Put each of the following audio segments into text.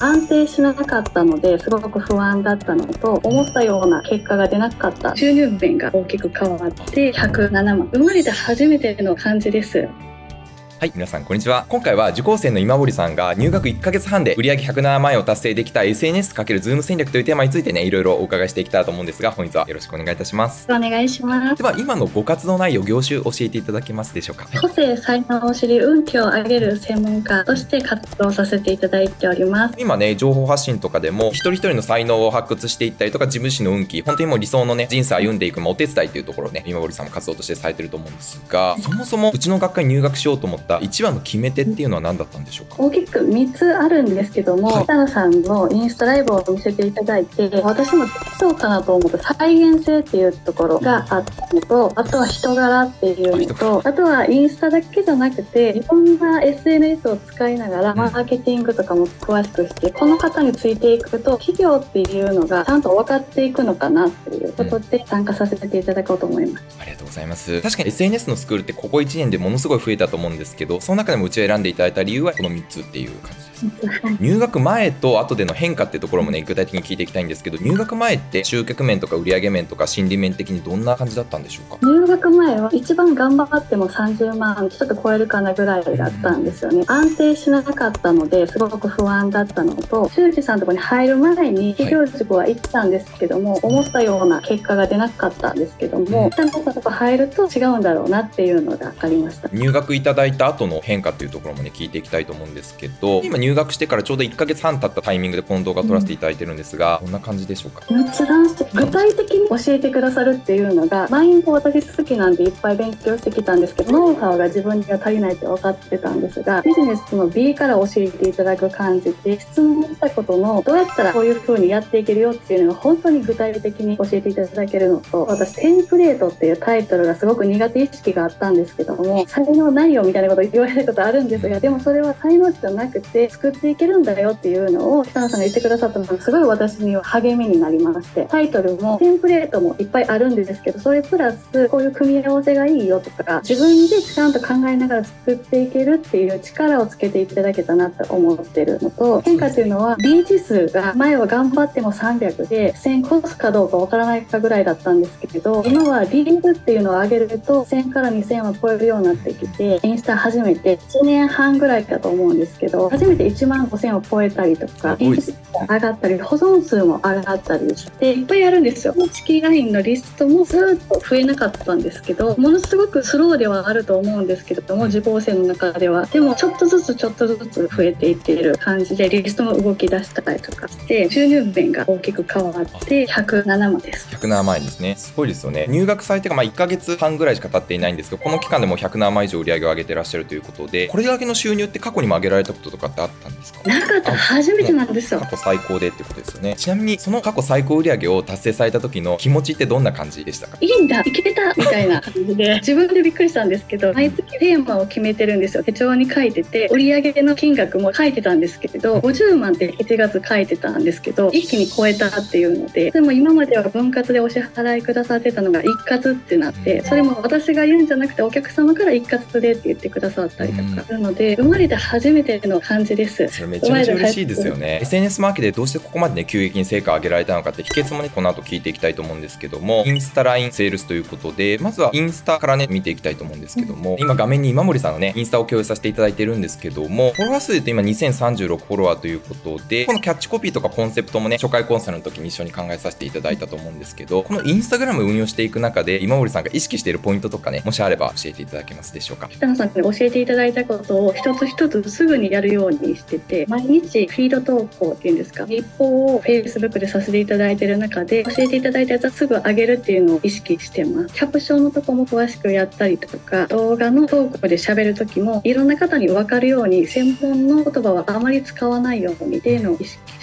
安定しなかったのですごく不安だったのと、思ったような結果が出なかった。収入面が大きく変わって107万。生まれて初めての感じです。 はい、皆さんこんにちは。今回は受講生の今堀さんが入学1ヶ月半で売上107万円を達成できた SNS×Zoom 戦略というテーマについてね、いろいろお伺いしていきたいと思うんですが、本日はよろしくお願いいたします。 お願いします。 では、今のご活動内容、業種教えていただけますでしょうか。 個性、才能を知り、運気を上げる専門家として活動させていただいております。 今ね、情報発信とかでも、一人一人の才能を発掘していったりとか、自分自身の運気、本当にもう理想のね、人生歩んでいく、お手伝いというところをね、今堀さんも活動としてされてると思うんですが、そもそもうちの学科に入学しようと思った一番の決め手っていうのは何だったんでしょうか。 大きく3つあるんですけども、北野さんのインスタライブを見せていただいて、私もできそうかなと思った再現性っていうところがあったのと、あとは人柄っていうのと、あとはインスタだけじゃなくて、いろんな SNS を使いながらマーケティングとかも詳しくして、この方についていくと企業っていうのがちゃんと分かっていくのかなっていうことで参加させていただこうと思います。 ありがとうございます。確かに SNS のスクールってここ1年でものすごい増えたと思うんですけど、その中でもうちを選んでいただいた理由はこの3つっていう感じです。入学前と後での変化っていうところもね、具体的に聞いていきたいんですけど、入学前って集客面とか売上面とか心理面的にどんな感じだったんでしょうか。 入学前は一番頑張っても30万ちょっと超えるかなぐらいだったんですよね。安定しなかったのですごく不安だったのと、修二さんのところに入る前に企業塾は行ったんですけども、思ったような結果が出なかったんですけども、北野さんのところ入ると違うんだろうなっていうのが分かりました。 入学いただいた後の変化っていうところもね、聞いていきたいと思うんですけど、今入学してからちょうど1ヶ月半経ったタイミングでこの動画撮らせていただいてるんですが、どんな感じでしょうか。 めっちゃ男子具体的に教えてくださるっていうのが、マインド私好きなんでいっぱい勉強してきたんですけど、ノウハウが自分には足りないって分かってたんですが、ビジネスの B から教えていただく感じで、質問したことのどうやったらこういう風にやっていけるよっていうのが本当に具体的に教えていただけるのと、私テンプレートっていうタイトルがすごく苦手意識があったんですけども、才能ないよみたいなこと言われることあるんですが、でもそれは才能じゃなくて作っていけるんだよっていうのを北野さんが言ってくださったのがすごい私には励みになりまして、タイトルもテンプレートもいっぱいあるんですけど、それプラスこういう組み合わせがいいよとか、自分でちゃんと考えながら作っていけるっていう力をつけていただけたなと思ってるのと、変化っていうのはリーチ数が前は頑張っても300で1000越すかどうかわからないかぐらいだったんですけど、今はリードっていうのを上げると1000から2000は超えるようになってきて、インスタ初めて1年半ぐらいかと思うんですけど、初めて1万5000を超えたりとか、インスタ上がったり保存数も上がったりしていっぱいあるんですよ。公式 LINE のリストもずっと増えなかったんですけど、ものすごくスローではあると思うんですけれども、受講生の中ではでもちょっとずつちょっとずつ増えていっている感じで、リストも動き出したりとかして収入面が大きく変わって107万です。 107万円ですね。すごいですよね。入学されてから1ヶ月半ぐらいしか経っていないんですけど、この期間でも107万以上売り上げを上げてらっしゃるということで、これだけの収入って過去にも上げられたこととかってあったんですか。 なかった、初めてなんですよ。 過去最高でってことですよね。ちなみにその過去最高売り上げを達成された時の気持ちってどんな感じでしたか。 いいんだ、いけたみたいな感じで自分でびっくりしたんですけど、毎月テーマを決めてるんですよ。手帳に書いてて、売上の金額も書いてたんですけど、50万って1月書いてたんですけど、一気に超えたっていうので、でも今までは分割でお支払いくださってたのが一括ってなって、それも私が言うんじゃなくてお客様から一括でって言ってくださったりとかするので、生まれて初めての感じです。 それめちゃめちゃ嬉しいですよね。SNS マーケでどうしてここまでね急激に成果を上げられたのかって秘訣もねこの後聞いていきたいと思うんですけども、インスタラインセールスということで、まずはインスタからね見ていきたいと思うんですけども、今画面に今森さんのねインスタを共有させていただいてるんですけども、フォロワー数で言うと今2036フォロワーということで、このキャッチコピーとかコンセプトもね初回コンサルの時に一緒に考えさせていただいたと思うんですけど、このインスタグラムを運用していく中で今森さんが意識しているポイントとかね、もしあれば教えていただけますでしょうか。 北野さんに教えていただいたことを一つ一つすぐにやるようにしてて、毎日フィード投稿っていうんですか、一報を Facebook でさせていただいている中で、教えていただいたやつはすぐ上げるっていうのを意識してます。キャプションのとこも詳しくやったりとか、動画のトークで喋る時もいろんな方に分かるように専門の言葉はあまり使わないようにっていうのを意識して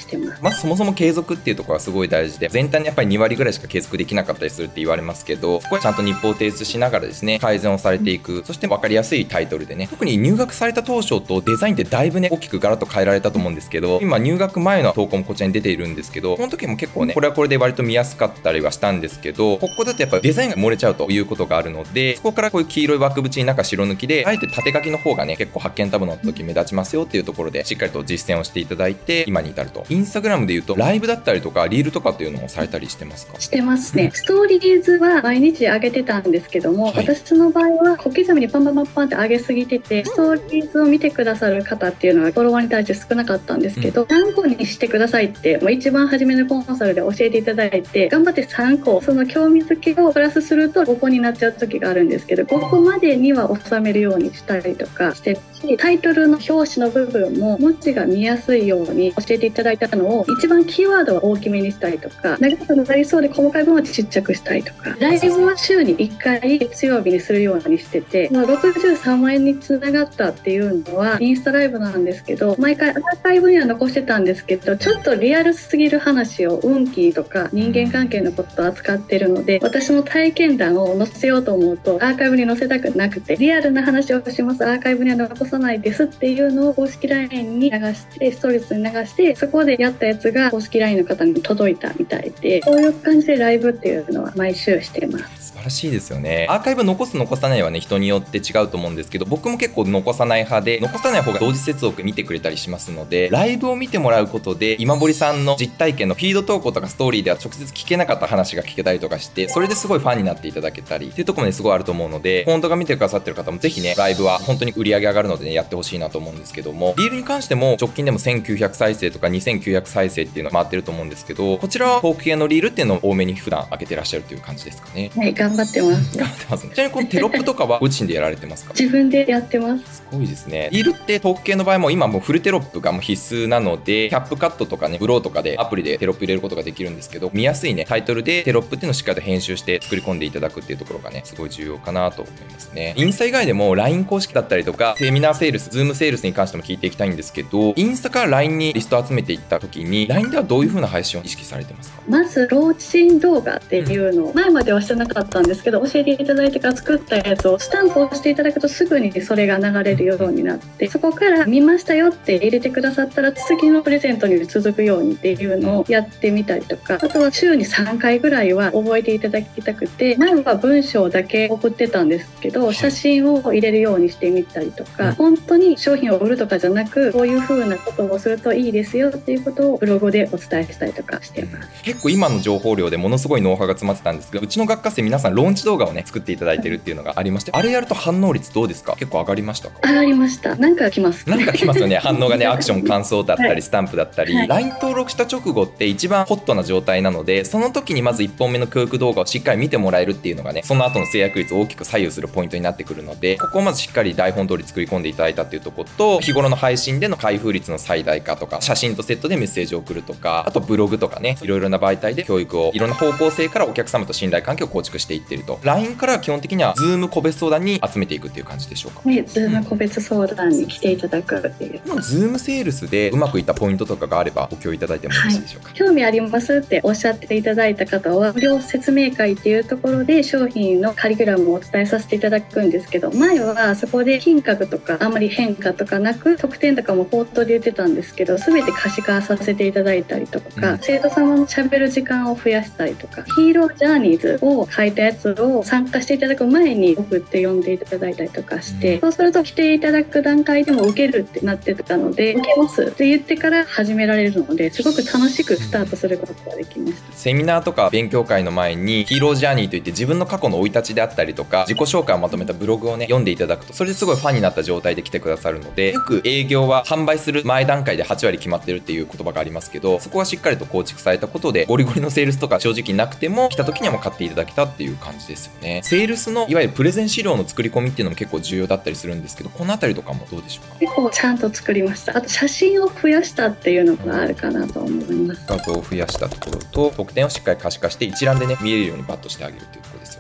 してます。 まずそもそも継続っていうところがすごい大事で、全体にやっぱり2割ぐらいしか継続できなかったりするって言われますけど、そこはちゃんと日報を提出しながらですね、改善をされていく。そして分かりやすいタイトルでね、特に入学された当初とデザインってだいぶね、大きくガラッと変えられたと思うんですけど、今入学前の投稿もこちらに出ているんですけど、この時も結構ね、これはこれで割と見やすかったりはしたんですけど、ここだとやっぱデザインが漏れちゃうということがあるので、そこからこういう黄色い枠縁に中白抜きで、あえて縦書きの方がね、結構発見タブの時目立ちますよっていうところで、しっかりと実践をしていただいて、今に至ると。インスタグラムで言うと、ライブだったりとか、リールとかっていうのもされたりしてますか？ してますね。ストーリーズは毎日上げてたんですけども、 はい、 私の場合は小刻みにパンパンパンパンって上げすぎてて、ストーリーズを見てくださる方っていうのはフォロワーに対して少なかったんですけど、3個にしてくださいってもう一番初めのコンサルで教えていただいて、頑張って3個、その興味づけをプラスすると5個になっちゃう時があるんですけど、5個までには収めるようにしたりとかしてるし、タイトルの表紙の部分も文字が見やすいように教えていただいたのを、一番キーワードは大きめにしたりとか、長くなりそうで細かい分はちっちゃくしたりとか、ライブは週に1回月曜日にするようにしてて、63万円につながったっていうのはインスタライブなんですけど、毎回アーカイブには残してたんですけど、ちょっとリアルすぎる話を運気とか人間関係のことを扱ってるので、私の体験談を載せようと思うとアーカイブに載せたくなくて、リアルな話をします、アーカイブには残さないですっていうのを公式 LINE に流して、ストーリーズに流して、そこでやったやつが公式 LINE の方に届いたみたいで、そういう感じでライブっていうのは毎週してます。 素晴らしいですよね。アーカイブ残す残さないはね、人によって違うと思うんですけど、僕も結構残さない派で、残さない方が同時接続見てくれたりしますので、ライブを見てもらうことで今堀さんの実体験のフィード投稿とかストーリーでは直接聞けなかった話が聞けたりとかして、それですごいファンになっていただけたりっていうところもね、すごいあると思うので、本当が見てくださってる方もぜひね、ライブは本当に売り上げ上がるのでね、やってほしいなと思うんですけども、リールに関しても直近でも1900再生とか2900再生っていうのが回ってると思うんですけど、こちらはトーク系のリールっていうのを多めに普段上げてらっしゃるという感じですかね。 はい、頑張ってます。 頑張ってますね。ちなみにこのテロップとかはご自身でやられてますか？ 自分でやってます。 すごいですね。リールってトーク系の場合も今もうフルテロップがもう必須なので、キャップカットとかね、ブローとかでアプリでテロップ入れることができるんですけど、見やすいね、タイトルでテロップっていうのをしっかりと編集して作り込んでいただくっていうところがね、すごい重要かなと思いますね。インスタ以外でも LINE 公式だったりとか、セミナーセールス、ズームセールスに関しても聞いていきたいんですけど、インスタから LINE にリストを集めていった時に、LINE ではどういう風な配信を意識されてますか？ まずローチン動画っていうのを前まではしてなかったんですけど、教えていただいてから作ったやつをスタンプをしていただくとすぐにそれが流れるようになって、そこから見ましたよって入れてくださったら次のプレゼントに続くようにっていうのをやってみたりとか、あとは週に3回ぐらいは覚えていただきたくて、前は文章だけ送ってたんですけど、写真を入れるようにしてみたりとか、本当に商品を売るとかじゃなく、こういう風なことをするといいですよっていうことをブログでお伝えしたりとかしてます。 結構今の情報量でものすごいノウハウが詰まってたんですが、うちの学科生皆さんローンチ動画をね作っていただいてるっていうのがありまして、あれやると反応率どうですか？結構上がりましたか？ 上がりました。なんか来ます。 なんか来ますよね。反応がね、アクション、感想だったり、 はい、 スタンプだったり、 はい、 LINE 登録した直後って一番ホットな状態なので、その時にまず1本目の教育動画をしっかり見てもらえるっていうのがね、その後の制約率を大きく左右するポイントになってくるので、ここをまずしっかり台本通り作り込んでいただいたっていうところと、日頃の配信での開封率の最大化とか、写真とセットでメッセージを送るとか、あとブログとかね、いろいろな媒体で教育をいろんな方向性からお客様と信頼関係を構築していっていると。 LINE からは基本的には Zoom 個別相談に集めていくっていう感じでしょうか？ ね、Zoom 個別相談に来ていただくっていう。 Zoom セールスでうまくいったポイントとかがあればご共有いただいてもよろしいでしょうか？ 興味ありますっておっしゃっていただいた方は、無料説明会っていうところで商品のカリキュラムをお伝えさせていただくんですけど、前はそこで金額とかあんまり変化とかなく、特典とかも口頭で言ってたんですけど、全て可視化させていただいたりとか、生徒様のしゃべる時間を増やしたりとか、ヒーロージャーニーズを書いたやつを参加していただく前に送って読んでいただいたりとかして、そうすると来ていただく段階でも受けるってなってたので、受けますって言ってから始められるので、すごく楽しくスタートすることができました。 セミナーとか勉強会の前にヒーロージャーニーといって自分の過去の生い立ちであったりとか自己紹介をまとめたブログをね読んでいただくと、それですごいファンになった状態で来てくださるので、よく営業は販売する前段階で8割決まってるっていう言葉がありますけど、そこはしっかりと構築されたことでゴリゴリのセールスとか正直なくても来た時にはもう買っていただけたっていう感じですよね。セールスのいわゆるプレゼン資料の作り込みっていうのも結構重要だったりするんですけど、このあたりとかもどうでしょうか？ 結構ちゃんと作りました。あと写真を増やしたっていうのがあるかなと思います。 画像を増やしたところと特典をしっかり可視化して一覧でね見えるようにバッとしてあげるというところですよね。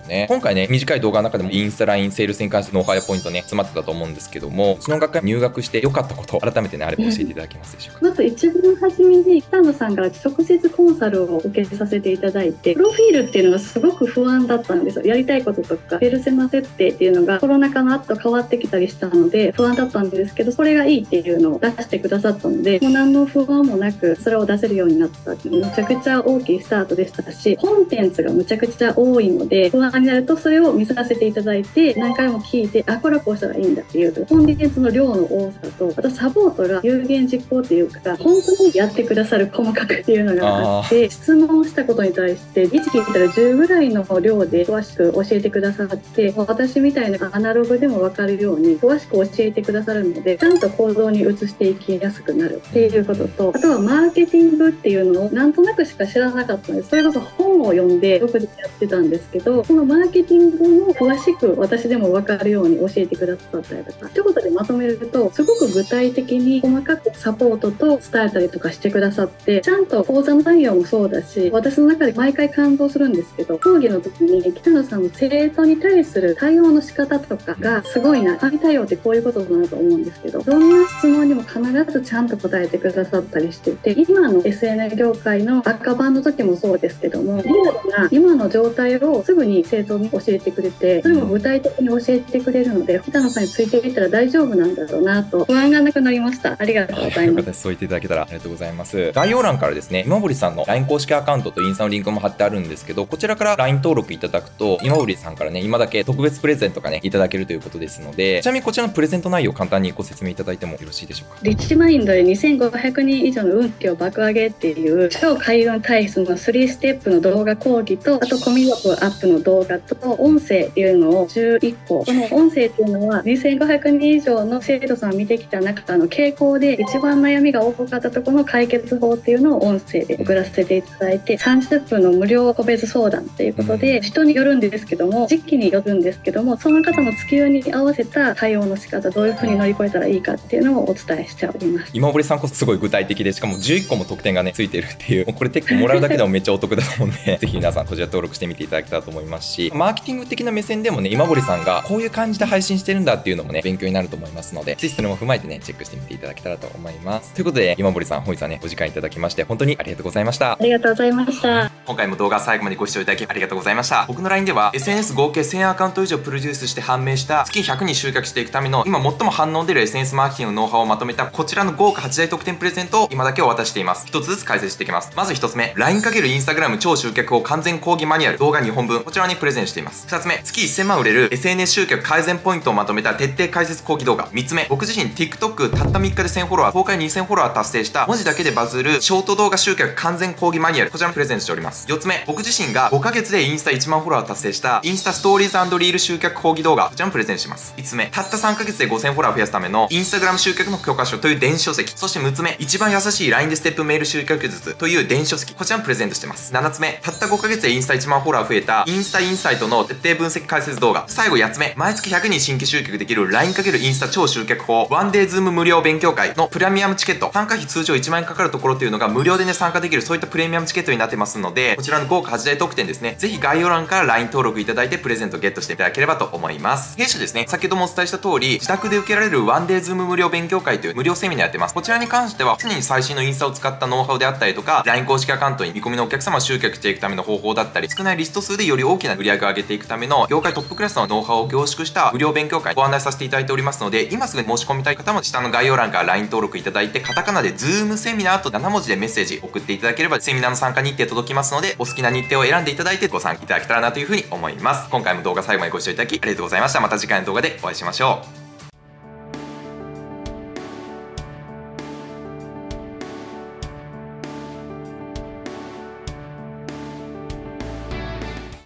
ね。今回ね、短い動画の中でもインスタ LINE セールスに関してノウハウやポイントね、詰まってたと思うんですけども、うちの学会入学して良かったことを改めてね、あれば教えていただけますでしょうか。 まず一番初めに北野さんから直接コンサルを受けさせていただいて、プロフィールっていうのがすごく不安だったんですよ。やりたいこととかペルセナ設定っていうのがコロナ禍の後変わってきたりしたので不安だったんですけど、それがいいっていうのを出してくださったので、もう何の不安もなくそれを出せるようになった。めちゃくちゃ大きいスタートでしたし、コンテンツがむちゃくちゃ多いので、不安になるとそれを見させていただいて何回も聞いて、あ、これはこうしたらいいんだっていうコンテンツの量の多さと、あとサポートが有言実行っていうか本当にやってくださる細かくっていうのがあって、質問したことに対して1聞いたら10ぐらいの量で詳しく教えてくださって、私みたいなアナログでも分かるように詳しく教えてくださるので、ちゃんと行動に移していきやすくなるっていうことと、あとはマーケティングっていうのをなんとなくしか知らなかったんです。それこそ本を読んで独自でやってたんですけど、このマーケティングを詳しく私でも分かるように教えてくださったりとか、ということでまとめるとすごく具体的に細かくサポートと伝えたりとかしてくださって、ちゃんと講座の内容もそうだし、私の中で毎回感動するんですけど、講義の時に北野さんの生徒に対する対応の仕方とかがすごいな、神対応ってこういうことだなと思うんですけど、どんな質問にも必ずちゃんと答えてくださったりしてて、今の SNS 業界の赤版の時もそうですけども、リアルな今の状態をすぐに生徒に教えてくれて、それも具体的に教えてくれるので、北野さんについていったら大丈夫なんだろうなと不安がなくなりました。ありがとうございます。 そう言っていただけたらありがとうございます。概要欄からですね、今堀さんの LINE 公式アカウントとインスタのリンクも貼ってあるんですけど、こちらから LINE 登録いただくと、今堀さんからね、今だけ特別プレゼントがね、いただけるということですので、ちなみにこちらのプレゼント内容を簡単にご説明いただいてもよろしいでしょうか。 リッチマインドで2500人以上の運気を爆上げっていう超開運体質の3ステップの動画講義と、あとコミュ力アップの動画と音声っていうのを11個、この音声っていうのは2500人以上の生徒さんを見てきた中の傾向で一番悩みが多かったところの解決法っていうのを音声で送らせていただいて、30分の無料個別相談っていうことで、人によるんですけども、時期によるんですけども、その方の月運に合わせた対応の仕方、どういうふうに乗り越えたらいいかっていうのをお伝えしております。 今堀さんこそすごい具体的で、しかも11個も特典がねついてるっていう、もうこれ結構もらうだけでもめっちゃお得だと思うんでぜひ皆さんこちら登録してみていただけたらと思いますし、マーケティング的な目線でもね、今堀さんがこういう感じで配信してるんだっていうのもね勉強になると思いますので、ぜひそれも踏まえてねチェックしてみていただけたらと思います。ということで今堀さん、本日はねお時間いただきまして本当にありがとうございました。 ありがとうございました。 今回も動画最後までご視聴いただきありがとうございました。僕の LINE では SNS 合計1000アカウント以上プロデュースして判明した月100人集客していくための今最も反応出る SNS マーケティングのノウハウをまとめたこちらの豪華8大特典プレゼントを今だけお渡ししています。一つずつ解説していきます。まず1つ目、 LINE×Instagram 超集客法完全講義マニュアル動画2本分、こちらにプレゼンしています。2つ目、月1000万売れる SNS 集客改善ポイントをまとめた徹底解説講義動画。3つ目、僕自身 TikTok たった3日で1000フォロワー、公開2000フォロワー達成した文字だけでバズるショート動画集客完全講義マニュアル、こちらもプレゼントしております。4つ目、僕自身が5ヶ月でインスタ1万フォロワー達成したインスタストーリーズ&リール集客講義動画、こちらもプレゼントします。5つ目、たった3ヶ月で5000フォロワー増やすためのインスタグラム集客の教科書という電子書籍。そして6つ目、一番優しい LINE でステップメール集客術という電子書籍、こちらもプレゼントしてます。7つ目、たった5ヶ月でインスタ1万フォロワー増えたインスタインサイトの徹底分析解説動画。最後8つ目、毎月100人新規集客できる LINE× インスタ超集客法ワンデーズーム無料勉強会のプレミアムチケット。参加費通常1万円かかるところというのが無料でね参加できる、そういったプレミアムチケットになってますので、こちらの豪華8大特典ですね、ぜひ概要欄から LINE 登録いただいてプレゼントゲットしていただければと思います。弊社ですね、先ほどもお伝えした通り自宅で受けられるワンデーズーム無料勉強会という無料セミナーやってます。こちらに関しては常に最新のインスタを使ったノウハウであったりとか、 LINE 公式アカウントに見込みのお客様を集客していくための方法だったり、少ないリスト数でより大きな売り上げを上げていくための業界トップクラスのノウハウを凝縮した無料勉強会ご案内させていただいておりますので、今すぐ申し込みたい方も下の概要欄から LINE 登録いただいて、カタカナで Zoom セミナーと7文字でメッセージ送っていただければセミナーの参加日程届きますので、お好きな日程を選んでいただいてご参加いただけたらなというふうに思います。今回も動画最後までご視聴いただきありがとうございました。また次回の動画でお会いしましょう。